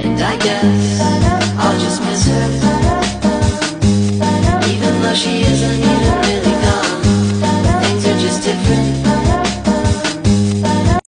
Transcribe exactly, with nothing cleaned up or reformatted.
And I guess I'll just miss her, even though she isn't even